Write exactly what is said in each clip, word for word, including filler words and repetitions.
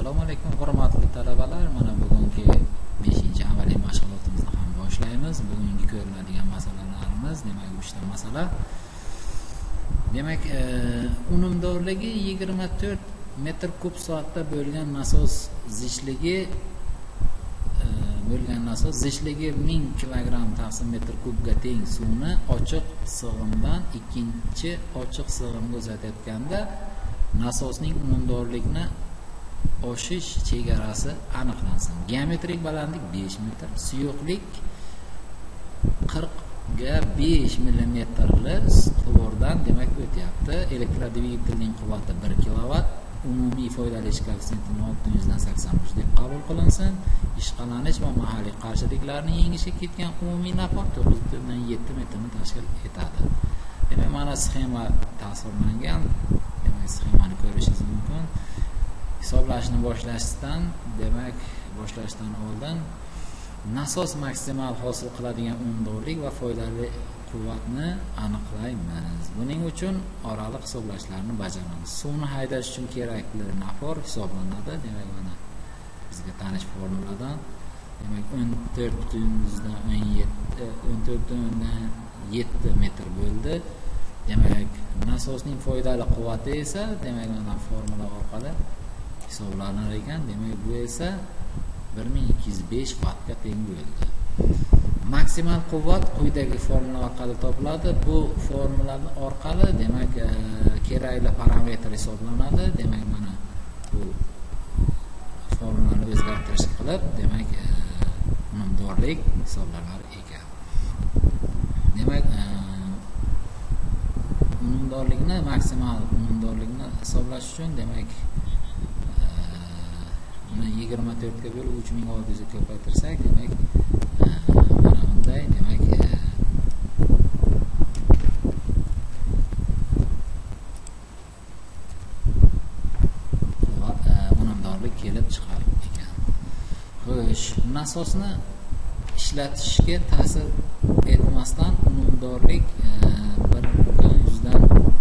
Assalomu alaykum hurmatli talabalar. Mana bugungi beshinchi amaliy mashg'ulotimizni ham boshlaymiz. Bugungi ko'riladigan masalalarimiz demak uchta masala. Demak, e, unumdorligi yigirma to'rt metr kub soatda bo'lgan nasos zichligi e, bo'lgan nasos zichligi ming kilogramm taqsim metr kubga teng suvni ochiq sig'imdan ikkinchi ochiq sig'imga uzatayotganda nasosning unumdorlikni oshish chegarasi aniqlansin. Geometrik balandlik besh metr, suyuqlik qirq ga besh millimetrli quvurdan demak o'tyapti. Elektrodvigatelning quvvati bir kilovatt, umumiy foydalanish koeffitsiyenti olti yuzdan sakson uch deb qabul qilinsin. Ishqalanish va mahalliy qarshiliklarni yengishga ketgan umumiy nafaq to'qqiz butun yetti metrni tashkil etadi. Demak, mana sxema tasvirlangan. Demak, sxemani ko'rishingiz mumkin. Hisoblashni boshlashdan, demak, boshlashdan oldin nasos maksimal hosil qiladigan unumdorlik va foydali quvvatni aniqlaymiz. Buning uchun oraliq hisoblashlarni bajaramiz. Suvni haydash uchun kerakli nafor hisoblanadi. Demak, mana bizga tanish formuladan, demak, o'n to'rt butun o'ndan yetti metr bo'ldi. Demak, nasosning foydali quvvati esa, demak, mana formula orqali hisoblanar ekan. Demak, bu esa bir ming ikki yuz besh vattga teng bo'ldi. Maksimal quvvat quyidagi formula orqali topiladi. Bu formula orqali demak kerakli parametr hisoblanadi. Demak, mana bu formulani o'zgartirish qilib, demak unumdorlik hisoblanar ekan. Demak, unumdorlikni maksimal unumdorlikni hisoblash uchun demak yigirma to'rt ga bo'lib uch ming olti yuz ga ko'paytirsak, demak mana bunday demak unumdorlik kelib chiqar ekan. Xo'sh, nasosni ishlatishga ta'sir etmasdan unumdorlik bir butun yuzdan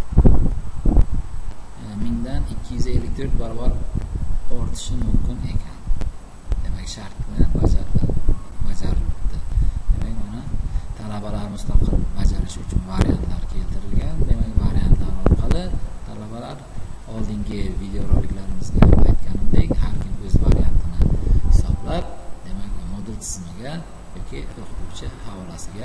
mingdan ikki yuz ellik to'rt barobar ortishi mumkin ekan. Demak, shart bilan bajarildi. Demak, mana talabalar mustaqil bajarish uchun variantlar keltirilgan. Demak, variantlar orqali talabalar oldingi videoroliklarimizda aytganimdek har kim o'z variantini hisoblab, demak, modul tizimiga yoki o'qituvchi havolasiga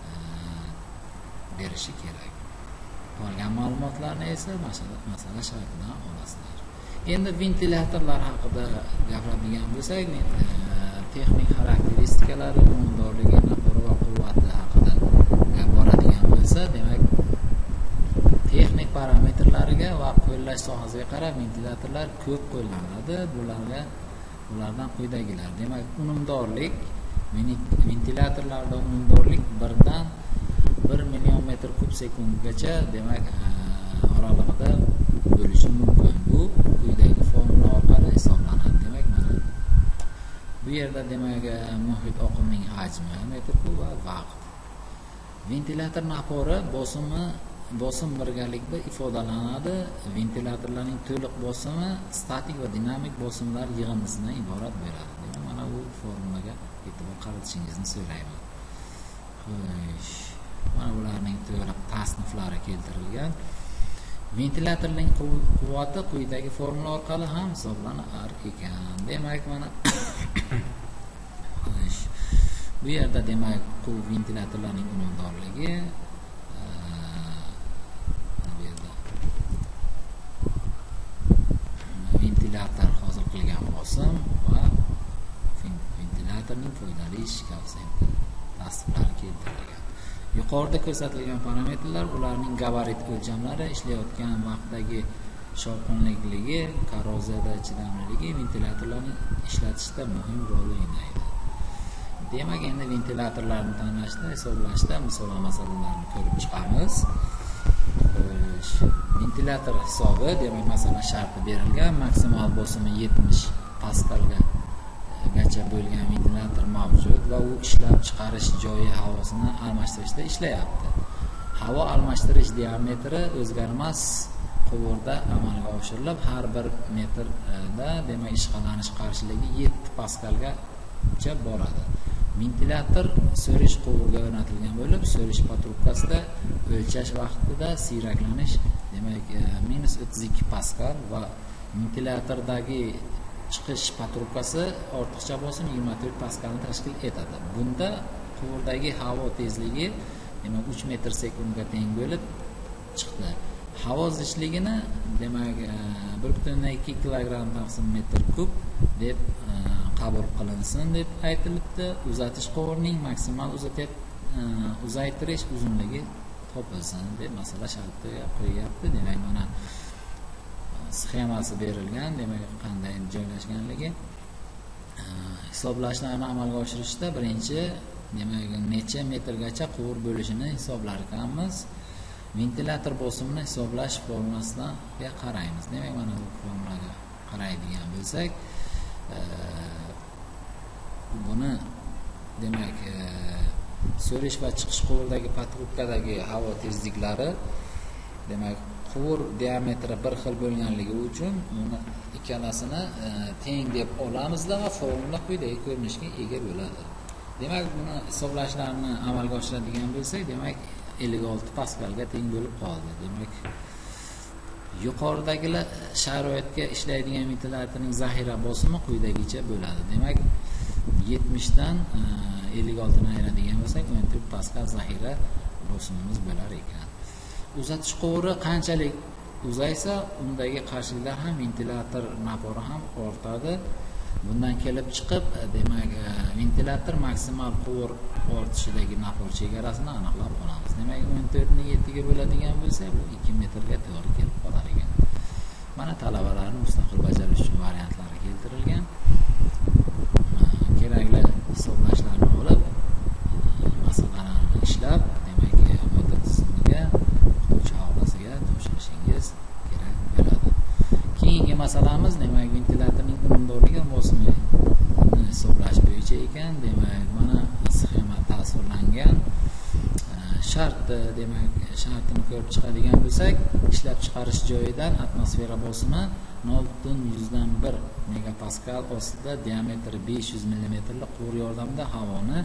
berishi kerak. Qolgan ma'lumotlarni esa masala shaklidan olasizlar. Endi ventilyatorlar haqida gapiradigan bo'lsak, texnik xarakteristikalari, unumdorligi, nafori va quvvati haqida gap boradigan bo'lsa, demak, texnik parametrlariga va qo'llash sohasiga qarab ventilyatorlar ko'p qo'llaniladi. Bularga ulardan quyidagilar. Demak, unumdorlik, ventilyatorlarda unumdorlik birdan bir million metr kub sekundgacha demak oralig'ida bo'lishi mumkin. Bu quyidagi formula orqali hisoblanadi. Demak, mana bu yerda demak muhit oqimining hajmi metr kub va vaqt. Ventilyator napori bosimi bosim birgalikda ifodalanadi. Ventilyatorlarning to'liq bosimi statik va dinamik bosimlar yig'indisidan iborat bo'ladi. Demak, mana bu formulaga e'tibor qaratishingizni so'rayman. Xo'sh, mana bularning to'liq tasniflari keltirilgan. Ventilyatorning quvvati quyidagi formula orqali ham hisoblanar ekan. Demak, mana bu yerda demak bu ventilyatorlarning unumdorligi bu yerda ventilyator hosil qilgan bosim va ventilyatorning foydali ish koeffitsiyenti tasniflari keltirilgan. Yuqorida ko'rsatilgan parametrlar ularning gabarit o'lchamlari, ishlayotgan vaqtdagi shovqinliligi, korroziyada chidamliligi ventilyatorlarning ishlatishda muhim rol o'ynaydi. Demak, endi ventilyatorlarni tanlashda, hisoblashda misol va masalalarni ko'rib chiqamiz. Ventilyator hisobi, demak, masalan, sharti berilgan, maksimal bosimi yetmish paskalga gacha bo'lgan ventilyator mavjud va u ishlab chiqarish joyi havosini almashtirishda ishlayapti. Havo almashtirish diametri o'zgarmas quvurda amalga oshirilib, har bir metrda demak ishqalanish qarshiligi yetti paskalgacha boradi. Ventilator so'rish quvurga o'rnatilgan bo'lib, so'rish patrubkasida o'lchash vaqtida siyraklanish demak minus o'ttiz ikki paskal va ventilatordagi chiqish patrubkasi ortiqcha bosim yigirma to'rt paskalni tashkil etadi. Bunda quvurdagi havo tezligi demak uch metr sekundga teng bo'lib chiqdi. Havo zichligini demak bir butun ikki kilogramm taqsim metr kub deb qabul qilinsin deb aytilibdi. Uzatish quvurining maksimal uzatib uzaytirish uzunligi topilsin deb masala shartiga qo'yilibdi. Demak mana sxemasi berilgan, demak qanday joylashganligi. Hisoblashlarni amalga oshirishda birinchi demak necha metrgacha quvur bo'lishini hisoblar ekanmiz. Ventilator bosimini hisoblash formulasiga qaraymiz. Demak mana bu formulaga qaraydigan bo'lsak, buni demak so'rish va chiqish quvurdagi patrubkadagi havo tezliklari demak quvur diametri bir xil bo'lganligi uchun uni ikkalasini teng deb olamizda va formula quyidagi ko'rinishga ega bo'ladi. Demak buni hisoblashlarni amalga oshiradigan bo'lsak, demak ellik olti paskalga teng bo'lib qoldi. Demak yuqoridagilar sharoitga ishlaydigan ventilatorning zaxira bosimi quyidagicha bo'ladi. Demak yetmish dan ellik olti ni ayiradigan bo'lsak, o'n to'rt paskal zaxira bosimimiz bo'lar ekan. Uzatish quvuri qanchalik uzaysa, undagi qarshiliklar ham ventilator napori ham ortadi. Bundan kelib chiqib, demak ventilator maksimal quvur ortishidagi napor chegarasini aniqlab olamiz. Demak o'n to'rt ni yetti ga bo'ladigan bo'lsa, bu ikki metrga to'g'ri kelib qolar ekan. Mana talabalarning mustaqil bajarish uchun variantlari keltirilgan. Kerakli hisoblashlarni olib, masalalarni ishlab, demak metod tizimiga, o'qituvchi havlasiga topshirishingiz kerak bo'ladi. Keyingi masalamiz demak ventilatorning unumdorligi bosimini hisoblash bo'yicha ekan. Demak mana sxema tasvirlangan. Shartni demak shartini ko'rib chiqadigan bo'lsak, ishlab chiqarish joyidan atmosfera bosimi nol butun yuzdan bir megapaskal ostida diametri besh yuz millimetrlik quvur yordamida havoni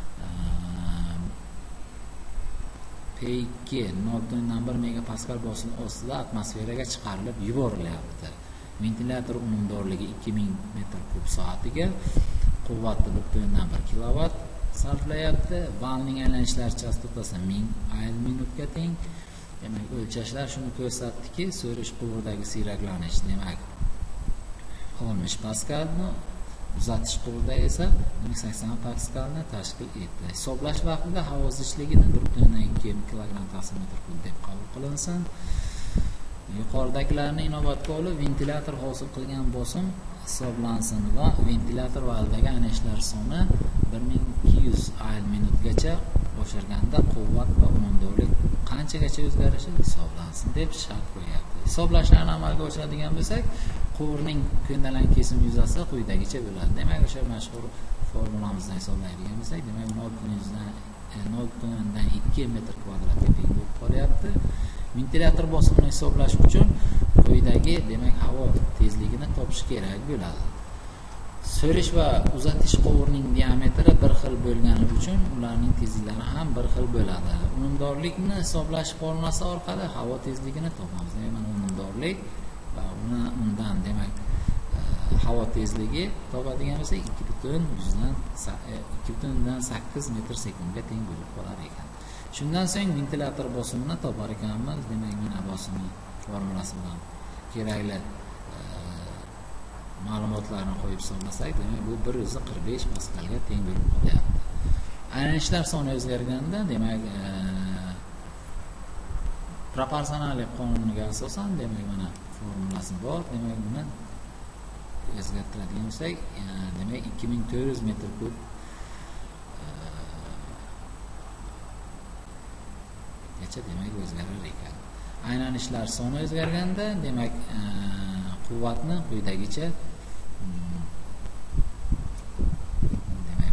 P ikki nol butun bir megapaskal bosim ostida atmosferaga chiqarilib yuborilyapti. Ventilator unumdorligi ikki ming metr kub soatiga, quvvati bir butun bir kilovat sarflayapti. Valning aylanishlari chastotasi ming ayl minutga teng. Demak o'lchashlar shuni ko'rsatdiki, so'rish quvurdagi siyraklanish demak oltmish paskalni, uzatish quvurida esa sakson paskalni tashkil etdi. Hisoblash vaqtida havo zichligini bir butun ikki kilogramm taqsim metr kub deb qabul qilinsin. Yuqoridagilarni inobatga olib, ventilator hosil qilgan bosim hisoblansin va ventilator validagi aylanishlar soni bir ming ikki yuz ayl minutgacha oshirganda quvvat va unumdorlik qanchagacha o'zgarishi hisoblansin deb shart qo'yapti. Hisoblashlarni amalga oshiradigan bo'lsak, quvurning ko'ndalang kesim yuzasi quyidagicha bo'ladi. Demak, o'sha mashhur formulamizni hisoblaydigan bo'lsak, demak nol butun ikki metr kvadratga teng bo'lib qolyapti. Ventilator bosimini hisoblash uchun quyidagi demak havo tezligini topish kerak bo'ladi. So'rish va uzatish quvurining diametri bir xil bo'lgani uchun ularning tezliklari ham bir xil bo'ladi. Unumdorlikni hisoblash formulasi orqali havo tezligini topamiz. Demak, unumdorlik va uni undan demak havo tezligi topadigan bo'lsak, ikki butun sakkiz metr sekundga teng bo'lib qolar ekan. Shundan so'ng ventilator bosimini topar ekanmiz. Demak, mana bosimi formulasi bilan kerakli ma'lumotlarni qo'yib hisoblasak, demak bu bir yuz qirq besh paskalga teng bo'lib qolyapti. Aylanishlar soni o'zgarganda, demak proporsionallik qonuniga asosan demak mana formulasi bor. Demak buni o'zgartiradigan bo'lsak, demak ikki ming to'rt yuz metr kub gacha demak o'zgarar ekan. Aylanishlar soni o'zgarganda, demak quvvatni quyidagicha demak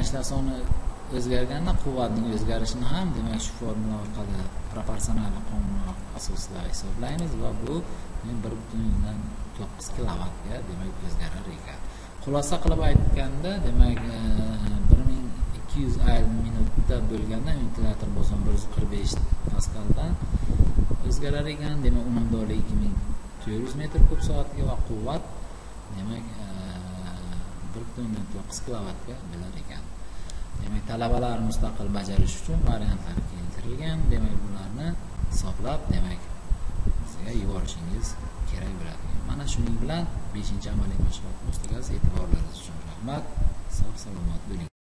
o'zgarishlar soni o'zgarganda quvvatning o'zgarishini ham demak shu formula orqali proporsional qonun asosida hisoblaymiz va bu bir butun to'qqiz kilovattga demak o'zgarar ekan. Xulosa qilib aytganda demak bir ming ikki yuz ayrim minutda bo'lganda ventilyator bosim bir yuz qirq besh paskaldan o'zgarar ekan. Demak unumdorlik ikki ming to'rt yuz metr kub soatga va quvvat demak bir butun to'qqiz kilovattga bo'lar ekan. Demak talabalar mustaqil bajarish uchun variantlar keltirilgan. Demak bularni hisoblab demak sizga yuborishingiz kerak bo'ladi. Mana shuning bilan beshinchi amaliy mashg'ulot tugasiz. E'tiborlaringiz uchun rahmat. Sog' salomat bo'ling.